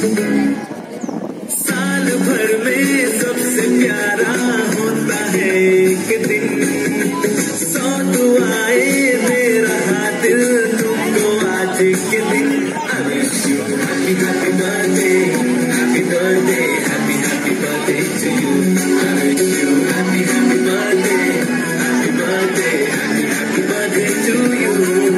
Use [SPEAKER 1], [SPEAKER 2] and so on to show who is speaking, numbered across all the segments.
[SPEAKER 1] साल भर में सबसे प्यारा होता है एक दिन, 100 दुआएं मेरा दिल तुमको आज के दिन। I wish you happy happy birthday, happy birthday, happy happy birthday to you. I wish you happy happy birthday, happy birthday, happy happy birthday to you.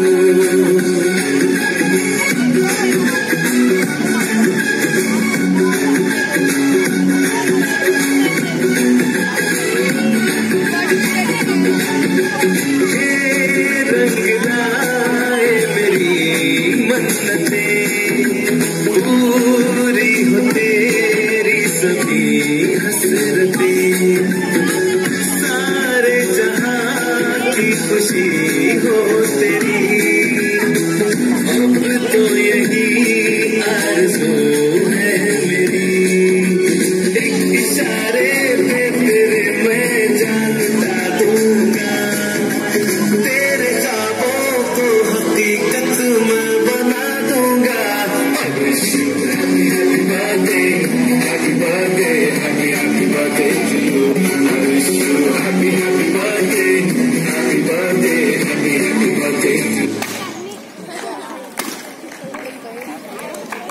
[SPEAKER 1] पूरी हो तेरी सभी हसरतें, सारे जहां की खुशी हो तेरी, अब तो यही आरज़ू